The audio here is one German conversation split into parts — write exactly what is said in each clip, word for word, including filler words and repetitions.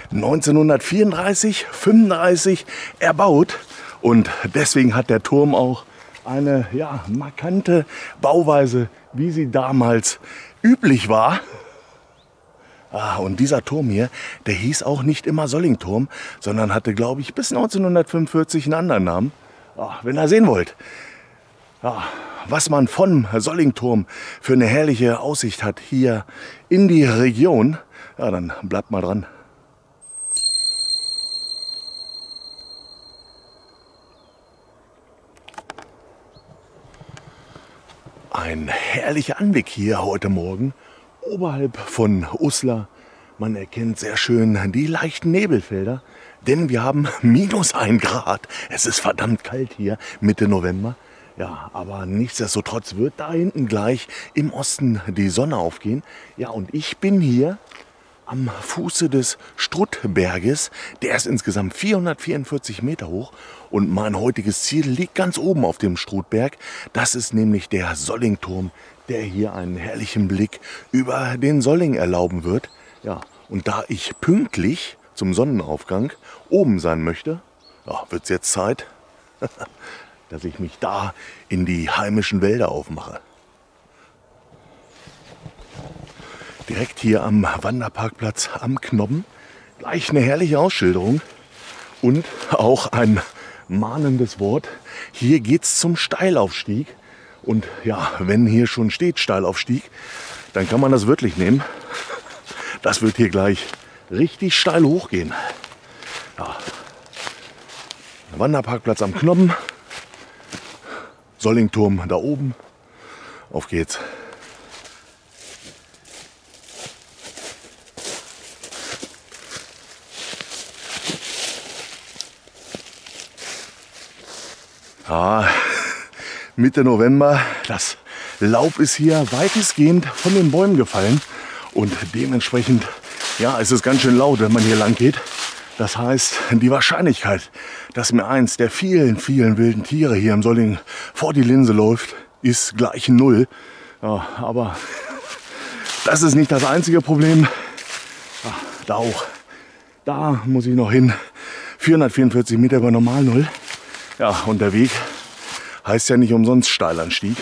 neunzehnhundertvierunddreißig, fünfunddreißig erbaut. Und deswegen hat der Turm auch eine ja, markante Bauweise, wie sie damals üblich war. Ah, und dieser Turm hier, der hieß auch nicht immer Sollingturm, sondern hatte, glaube ich, bis neunzehnhundertfünfundvierzig einen anderen Namen. Ah, wenn ihr sehen wollt, ja, was man vom Sollingturm für eine herrliche Aussicht hat hier in die Region, ja, dann bleibt mal dran. Ein herrlicher Anblick hier heute Morgen, oberhalb von Uslar. Man erkennt sehr schön die leichten Nebelfelder, denn wir haben minus ein Grad. Es ist verdammt kalt hier, Mitte November. Ja, aber nichtsdestotrotz wird da hinten gleich im Osten die Sonne aufgehen. Ja, und ich bin hier am Fuße des Struttberges. Der ist insgesamt vierhundertvierundvierzig Meter hoch. Und mein heutiges Ziel liegt ganz oben auf dem Struttberg. Das ist nämlich der Sollingturm, der hier einen herrlichen Blick über den Solling erlauben wird. Ja, und da ich pünktlich zum Sonnenaufgang oben sein möchte, ja, wird es jetzt Zeit, dass ich mich da in die heimischen Wälder aufmache. Direkt hier am Wanderparkplatz am Knobben. Gleich eine herrliche Ausschilderung und auch ein mahnendes Wort. Hier geht's zum Steilaufstieg. Und ja, wenn hier schon steht Steilaufstieg, dann kann man das wörtlich nehmen. Das wird hier gleich richtig steil hochgehen. Ja. Wanderparkplatz am Knobben. Sollingturm da oben. Auf geht's. Ja, Mitte November, das Laub ist hier weitestgehend von den Bäumen gefallen und dementsprechend ja, ist es ganz schön laut, wenn man hier lang geht. Das heißt, die Wahrscheinlichkeit, dass mir eins der vielen, vielen wilden Tiere hier im Solling vor die Linse läuft, ist gleich null. Ja, aber das ist nicht das einzige Problem. Ja, da auch. Da muss ich noch hin. vierhundertvierundvierzig Meter über Normalnull. Ja, und der Weg heißt ja nicht umsonst Steilanstieg.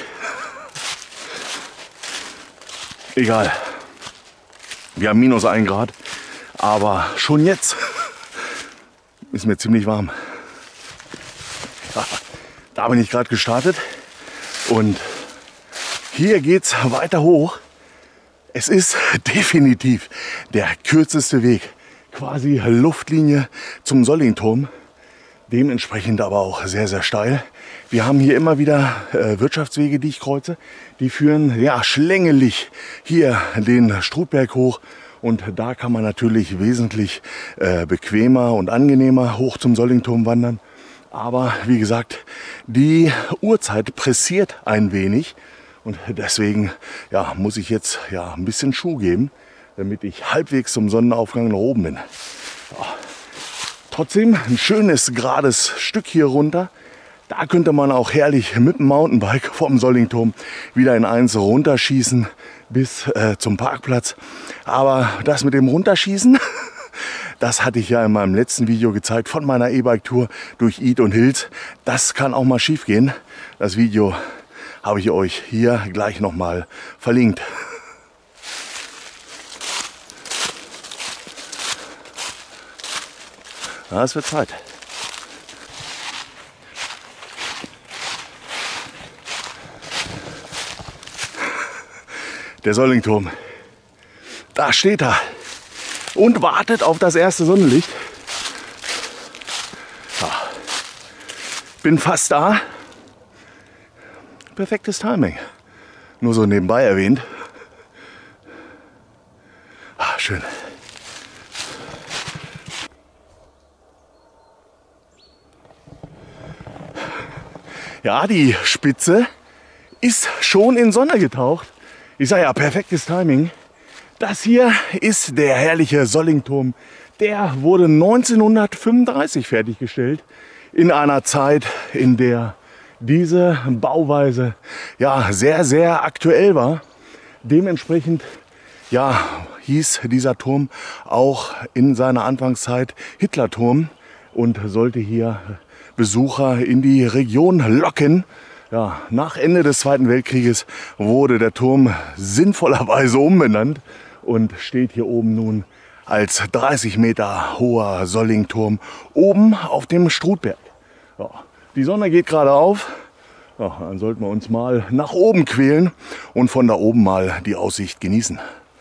Egal. Wir haben minus ein Grad, aber schon jetzt ist mir ziemlich warm. Ja, da bin ich gerade gestartet und hier geht's weiter hoch. Es ist definitiv der kürzeste Weg, quasi Luftlinie zum Sollingturm. Dementsprechend aber auch sehr, sehr steil. Wir haben hier immer wieder äh, Wirtschaftswege, die ich kreuze. Die führen ja schlängelig hier den Struttberg hoch. Und da kann man natürlich wesentlich äh, bequemer und angenehmer hoch zum Sollingturm wandern. Aber wie gesagt, die Uhrzeit pressiert ein wenig. Und deswegen ja, muss ich jetzt ja, ein bisschen Schuh geben, damit ich halbwegs zum Sonnenaufgang nach oben bin. Ja. Trotzdem ein schönes, gerades Stück hier runter. Da könnte man auch herrlich mit dem Mountainbike vom Sollingturm wieder in eins runterschießen bis äh, zum Parkplatz. Aber das mit dem Runterschießen, das hatte ich ja in meinem letzten Video gezeigt von meiner E-Bike-Tour durch Id und Hills. Das kann auch mal schief gehen. Das Video habe ich euch hier gleich nochmal verlinkt. Ja, es wird Zeit. Der Sollingturm. Da steht er und wartet auf das erste Sonnenlicht. Ja. Bin fast da. Perfektes Timing. Nur so nebenbei erwähnt. Ah, schön. Ja, die Spitze ist schon in Sonne getaucht. Ich sage ja, perfektes Timing. Das hier ist der herrliche Sollingturm. Der wurde neunzehnhundertfünfunddreißig fertiggestellt. In einer Zeit, in der diese Bauweise ja sehr, sehr aktuell war. Dementsprechend ja, hieß dieser Turm auch in seiner Anfangszeit Hitlerturm und sollte hier Besucher in die Region locken. Ja, nach Ende des Zweiten Weltkrieges wurde der Turm sinnvollerweise umbenannt und steht hier oben nun als dreißig Meter hoher Sollingturm oben auf dem Strutberg. Ja, die Sonne geht gerade auf. Ja, dann sollten wir uns mal nach oben quälen und von da oben mal die Aussicht genießen.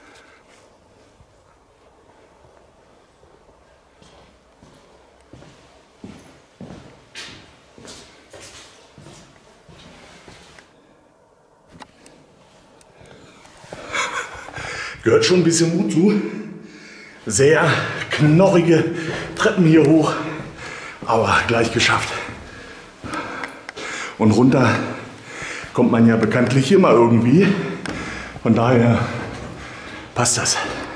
Gehört schon ein bisschen Mut zu. Sehr knorrige Treppen hier hoch, aber gleich geschafft. Und runter kommt man ja bekanntlich immer irgendwie. Von daher passt das.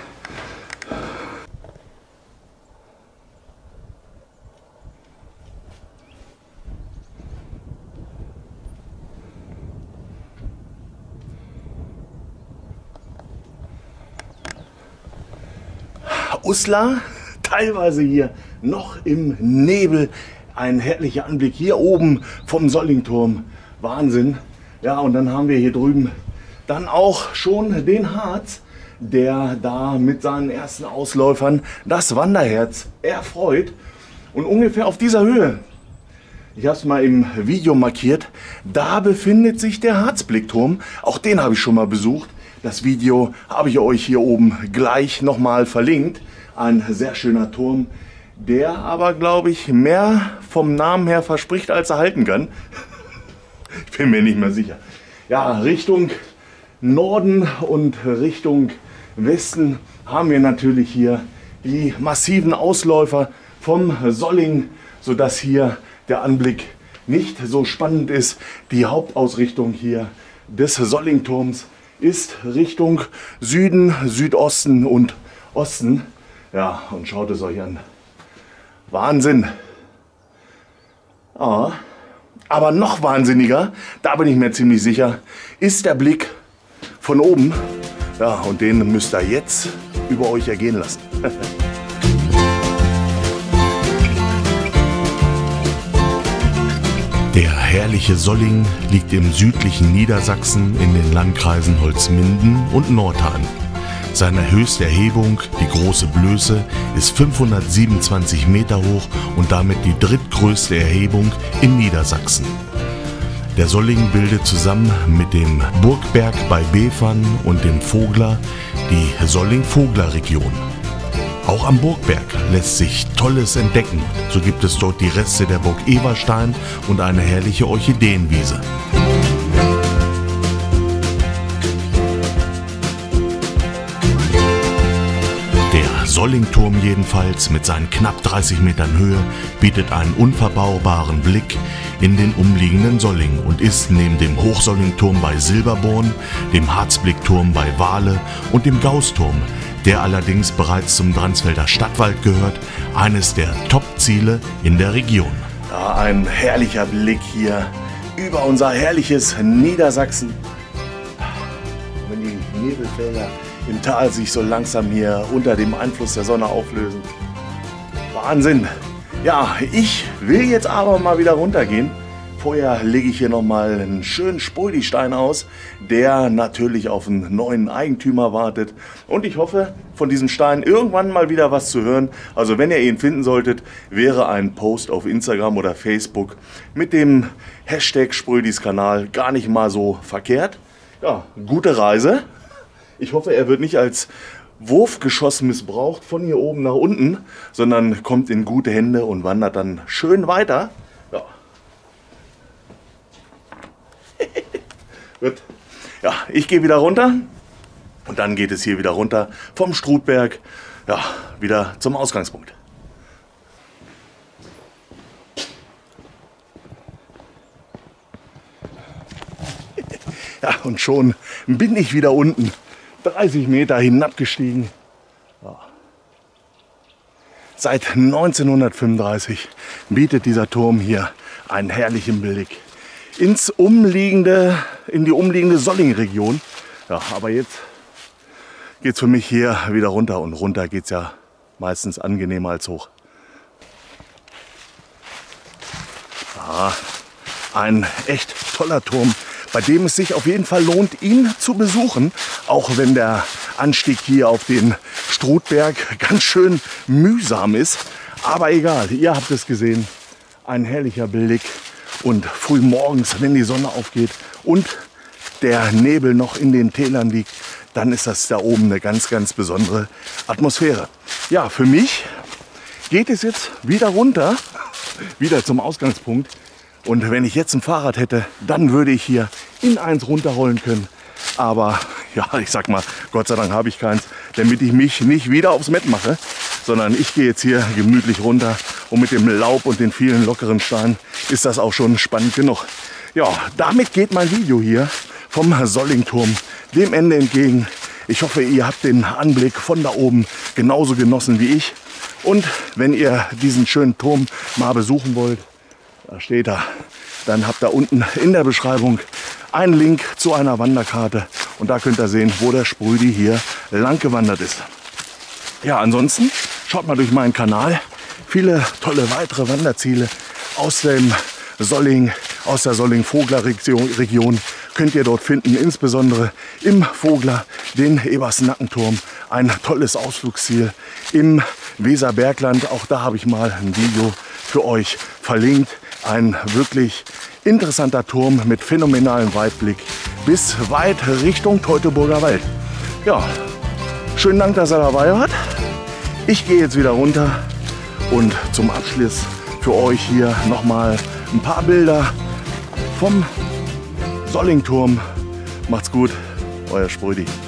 Uslar, teilweise hier noch im Nebel. Ein herrlicher Anblick hier oben vom Sollingturm. Wahnsinn. Ja, und dann haben wir hier drüben dann auch schon den Harz, der da mit seinen ersten Ausläufern das Wanderherz erfreut. Und ungefähr auf dieser Höhe, ich habe es mal im Video markiert, da befindet sich der Harzblickturm. Auch den habe ich schon mal besucht. Das Video habe ich euch hier oben gleich nochmal verlinkt. Ein sehr schöner Turm, der aber, glaube ich, mehr vom Namen her verspricht, als er halten kann. Ich bin mir nicht mehr sicher. Ja, Richtung Norden und Richtung Westen haben wir natürlich hier die massiven Ausläufer vom Solling, sodass hier der Anblick nicht so spannend ist. Die Hauptausrichtung hier des Sollingturms ist Richtung Süden, Südosten und Osten. Ja, und schaut es euch an. Wahnsinn. Ja, aber noch wahnsinniger, da bin ich mir ziemlich sicher, ist der Blick von oben. Ja, und den müsst ihr jetzt über euch ergehen lassen. Der herrliche Solling liegt im südlichen Niedersachsen in den Landkreisen Holzminden und Nordhahn. Seine höchste Erhebung, die Große Blöße, ist fünfhundertsiebenundzwanzig Meter hoch und damit die drittgrößte Erhebung in Niedersachsen. Der Solling bildet zusammen mit dem Burgberg bei Befern und dem Vogler die Solling-Vogler-Region. Auch am Burgberg lässt sich Tolles entdecken. So gibt es dort die Reste der Burg Everstein und eine herrliche Orchideenwiese. Der Sollingturm jedenfalls mit seinen knapp dreißig Metern Höhe bietet einen unverbaubaren Blick in den umliegenden Solling und ist neben dem Hochsollingturm bei Silberborn, dem Harzblickturm bei Wahle und dem Gausturm, der allerdings bereits zum Dransfelder Stadtwald gehört, eines der Top-Ziele in der Region. Ja, ein herrlicher Blick hier über unser herrliches Niedersachsen. Wenn die Nebelfelder im Tal sich so langsam hier unter dem Einfluss der Sonne auflösen. Wahnsinn! Ja, ich will jetzt aber mal wieder runtergehen. Vorher lege ich hier nochmal einen schönen Sprödi-Stein aus, der natürlich auf einen neuen Eigentümer wartet. Und ich hoffe, von diesem Stein irgendwann mal wieder was zu hören. Also wenn ihr ihn finden solltet, wäre ein Post auf Instagram oder Facebook mit dem Hashtag Sprödis Kanal gar nicht mal so verkehrt. Ja, gute Reise. Ich hoffe, er wird nicht als Wurfgeschoss missbraucht von hier oben nach unten, sondern kommt in gute Hände und wandert dann schön weiter. Ja. Gut. Ja, ich gehe wieder runter und dann geht es hier wieder runter vom Strutberg, ja, wieder zum Ausgangspunkt. Ja, und schon bin ich wieder unten. dreißig Meter hinabgestiegen. Ja. Seit neunzehnhundertfünfunddreißig bietet dieser Turm hier einen herrlichen Blick ins umliegende, in die umliegende Solling-Region. Ja, aber jetzt geht es für mich hier wieder runter. Und runter geht es ja meistens angenehmer als hoch. Ja, ein echt toller Turm, bei dem es sich auf jeden Fall lohnt, ihn zu besuchen. Auch wenn der Anstieg hier auf den Strutberg ganz schön mühsam ist. Aber egal, ihr habt es gesehen. Ein herrlicher Blick. Und früh morgens, wenn die Sonne aufgeht und der Nebel noch in den Tälern liegt, dann ist das da oben eine ganz, ganz besondere Atmosphäre. Ja, für mich geht es jetzt wieder runter, wieder zum Ausgangspunkt. Und wenn ich jetzt ein Fahrrad hätte, dann würde ich hier in eins runterrollen können. Aber ja, ich sag mal, Gott sei Dank habe ich keins, damit ich mich nicht wieder aufs Mett mache, sondern ich gehe jetzt hier gemütlich runter. Und mit dem Laub und den vielen lockeren Steinen ist das auch schon spannend genug. Ja, damit geht mein Video hier vom Sollingturm dem Ende entgegen. Ich hoffe, ihr habt den Anblick von da oben genauso genossen wie ich. Und wenn ihr diesen schönen Turm mal besuchen wollt, da steht er, dann habt ihr unten in der Beschreibung einen Link zu einer Wanderkarte. Und da könnt ihr sehen, wo der Sprüdi hier lang gewandert ist. Ja, ansonsten schaut mal durch meinen Kanal. Viele tolle weitere Wanderziele aus dem Solling, aus der Solling-Vogler-Region könnt ihr dort finden. Insbesondere im Vogler, den Ebersnackenturm. Ein tolles Ausflugsziel im Weserbergland. Auch da habe ich mal ein Video für euch verlinkt. Ein wirklich interessanter Turm mit phänomenalem Weitblick bis weit Richtung Teutoburger Wald. Ja, schönen Dank, dass ihr dabei wart. Ich gehe jetzt wieder runter und zum Abschluss für euch hier nochmal ein paar Bilder vom Sollingturm. Macht's gut, euer Sprödi.